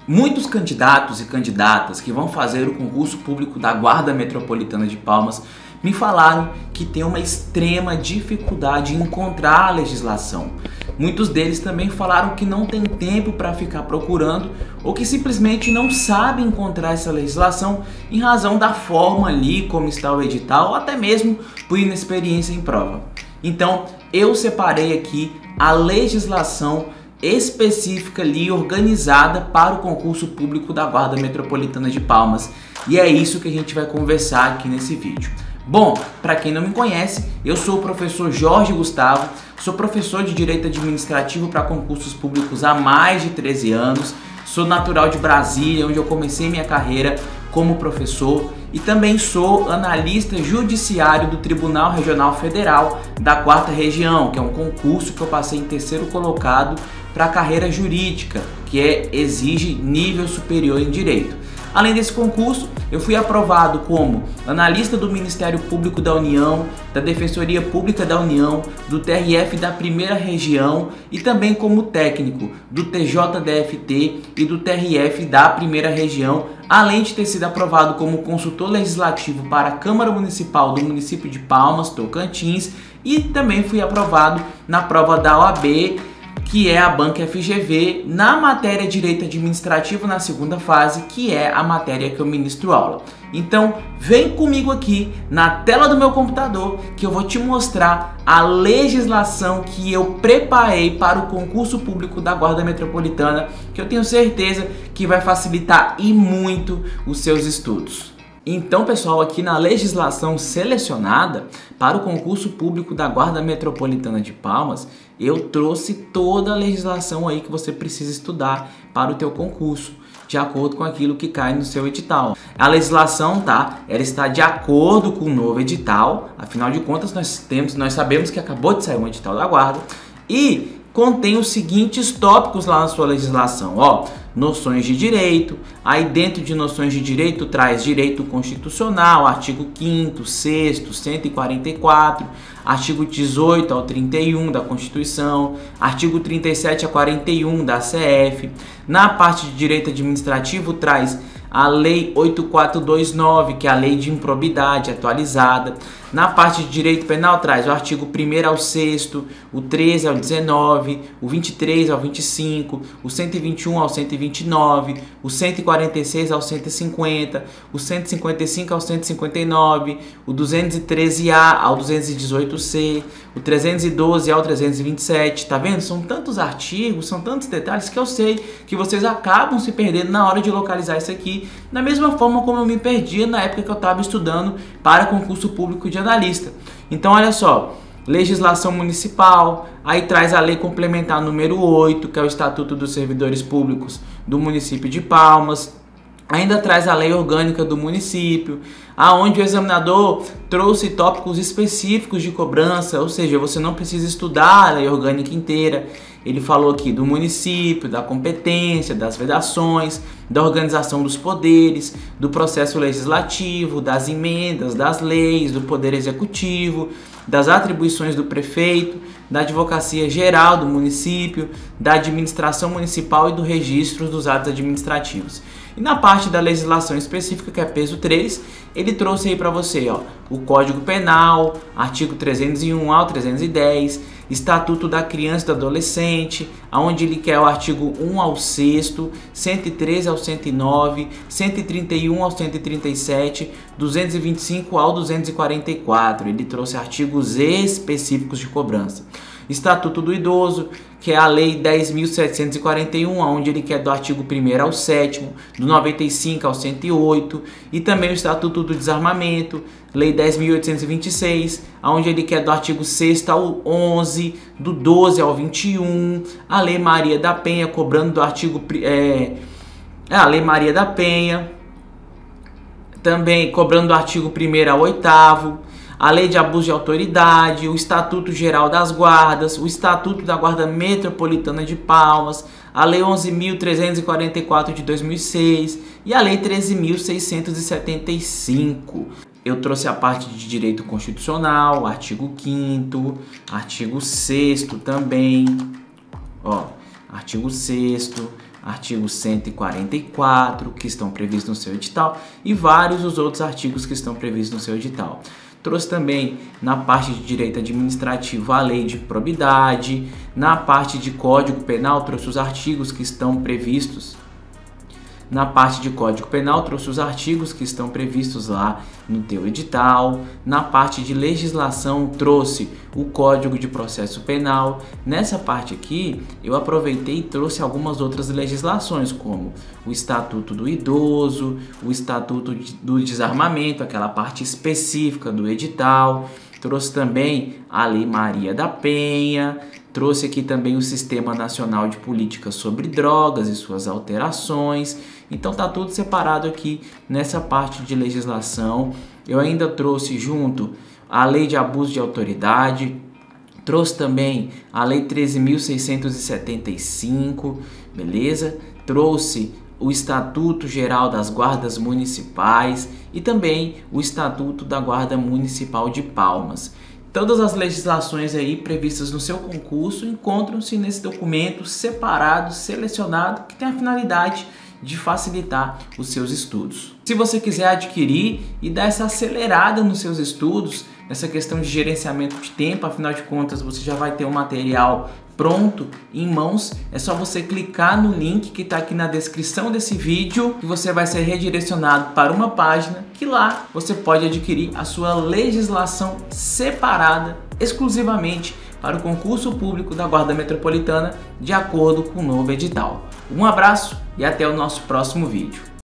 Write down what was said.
Muitos candidatos e candidatas que vão fazer o concurso público da Guarda Metropolitana de Palmas me falaram que tem uma extrema dificuldade em encontrar a legislação. Muitos deles também falaram que não tem tempo para ficar procurando ou que simplesmente não sabem encontrar essa legislação em razão da forma ali como está o edital ou até mesmo por inexperiência em prova. Então eu separei aqui a legislação específica ali, organizada para o concurso público da Guarda Metropolitana de Palmas. E é isso que a gente vai conversar aqui nesse vídeo. Bom, para quem não me conhece, eu sou o professor Jorge Gustavo, sou professor de Direito Administrativo para concursos públicos há mais de 13 anos, sou natural de Brasília, onde eu comecei minha carreira como professor, e também sou analista judiciário do Tribunal Regional Federal da 4ª Região, que é um concurso que eu passei em terceiro colocado para a carreira jurídica, que exige nível superior em direito. Além desse concurso, eu fui aprovado como analista do Ministério Público da União, da Defensoria Pública da União, do TRF da 1ª Região e também como técnico do TJDFT e do TRF da 1ª Região, além de ter sido aprovado como consultor legislativo para a Câmara Municipal do município de Palmas, Tocantins, e também fui aprovado na prova da OAB, que é a Banca FGV, na matéria Direito Administrativo na 2ª fase, que é a matéria que eu ministro aula. Então, vem comigo aqui na tela do meu computador que eu vou te mostrar a legislação que eu preparei para o concurso público da Guarda Metropolitana, que eu tenho certeza que vai facilitar e muito os seus estudos. Então, pessoal, aqui na legislação selecionada para o concurso público da Guarda Metropolitana de Palmas, eu trouxe toda a legislação aí que você precisa estudar para o teu concurso, de acordo com aquilo que cai no seu edital. A legislação, tá? Ela está de acordo com o novo edital, afinal de contas nós sabemos que acabou de sair um edital da Guarda e contém os seguintes tópicos lá na sua legislação, ó. Noções de direito, aí dentro de noções de direito traz direito constitucional, artigo 5º, 6º, 144, artigo 18 ao 31 da Constituição, artigo 37 a 41 da CF. Na parte de direito administrativo traz a Lei 8429, que é a Lei de Improbidade atualizada. Na parte de direito penal traz o artigo 1º ao 6º, o 13 ao 19, o 23 ao 25, o 121 ao 129, o 146 ao 150, o 155 ao 159, o 213A ao 218C, o 312 ao 327, tá vendo? São tantos artigos, são tantos detalhes que eu sei que vocês acabam se perdendo na hora de localizar isso aqui, da mesma forma como eu me perdia na época que eu estava estudando para concurso público de analista. Então olha só, legislação municipal, aí traz a lei complementar número 8, que é o Estatuto dos Servidores Públicos do município de Palmas. Ainda traz a lei orgânica do município, aonde o examinador trouxe tópicos específicos de cobrança, ou seja, você não precisa estudar a lei orgânica inteira. Ele falou aqui do município, da competência, das vedações, da organização dos poderes, do processo legislativo, das emendas, das leis, do poder executivo, das atribuições do prefeito, da advocacia geral do município, da administração municipal e do registro dos atos administrativos. E na parte da legislação específica, que é peso 3, ele trouxe aí para você, ó, o Código Penal, artigo 301 ao 310, Estatuto da Criança e do Adolescente, onde ele quer o artigo 1 ao 6º, 113 ao 109, 131 ao 137, 225 ao 244. Ele trouxe artigos específicos de cobrança. Estatuto do Idoso, que é a Lei 10.741, onde ele quer do artigo 1º ao 7º, do 95 ao 108, e também o Estatuto do Desarmamento, Lei 10.826, onde ele quer do artigo 6º ao 11, do 12 ao 21, a Lei Maria da Penha, cobrando do artigo... a Lei Maria da Penha, também cobrando do artigo 1º ao 8º, a Lei de Abuso de Autoridade, o Estatuto Geral das Guardas, o Estatuto da Guarda Metropolitana de Palmas, a Lei 11.344 de 2006 e a Lei 13.675. Eu trouxe a parte de direito constitucional, artigo 5º, artigo 6º também, ó, artigo 6º, artigo 144, que estão previstos no seu edital, e vários os outros artigos que estão previstos no seu edital. Trouxe também na parte de direito administrativo a lei de probidade, na parte de Código Penal trouxe os artigos que estão previstos. Na parte de Código Penal trouxe os artigos que estão previstos lá no teu edital. Na parte de legislação trouxe o Código de Processo Penal. Nessa parte aqui eu aproveitei e trouxe algumas outras legislações, como o Estatuto do Idoso, o Estatuto do Desarmamento, aquela parte específica do edital. Trouxe também a Lei Maria da Penha. Trouxe aqui também o Sistema Nacional de Políticas sobre Drogas e suas alterações. Então tá tudo separado aqui nessa parte de legislação. Eu ainda trouxe junto a Lei de Abuso de Autoridade, trouxe também a Lei 13.675, beleza? Trouxe o Estatuto Geral das Guardas Municipais e também o Estatuto da Guarda Municipal de Palmas. Todas as legislações aí previstas no seu concurso encontram-se nesse documento separado, selecionado, que tem a finalidade de facilitar os seus estudos. Se você quiser adquirir e dar essa acelerada nos seus estudos, nessa questão de gerenciamento de tempo, afinal de contas você já vai ter um material pronto em mãos, é só você clicar no link que está aqui na descrição desse vídeo e você vai ser redirecionado para uma página que lá você pode adquirir a sua legislação separada exclusivamente para o concurso público da Guarda Metropolitana de acordo com o novo edital. Um abraço e até o nosso próximo vídeo.